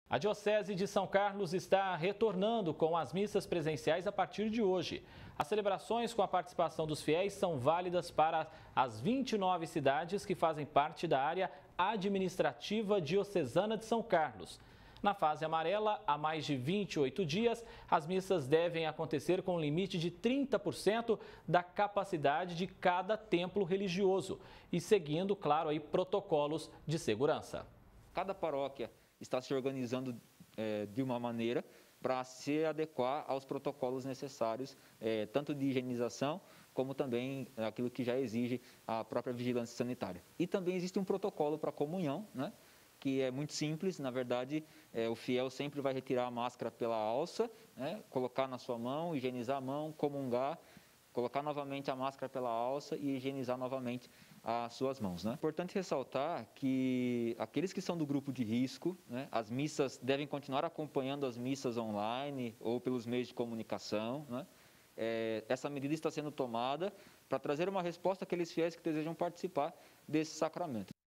A Diocese de São Carlos está retornando com as missas presenciais a partir de hoje. As celebrações com a participação dos fiéis são válidas para as 29 cidades que fazem parte da área administrativa diocesana de São Carlos. Na fase amarela, há mais de 28 dias, as missas devem acontecer com um limite de 30% da capacidade de cada templo religioso e seguindo, claro, aí, protocolos de segurança. Cada paróquia está se organizando de uma maneira para se adequar aos protocolos necessários, tanto de higienização, como também aquilo que já exige a própria vigilância sanitária. E também existe um protocolo para comunhão, né, que é muito simples. Na verdade, o fiel sempre vai retirar a máscara pela alça, né, colocar na sua mão, higienizar a mão, comungar, colocar novamente a máscara pela alça e higienizar novamente as suas mãos, né? Importante ressaltar que aqueles que são do grupo de risco, né, as missas devem continuar acompanhando as missas online ou pelos meios de comunicação, né? Essa medida está sendo tomada para trazer uma resposta àqueles fiéis que desejam participar desse sacramento.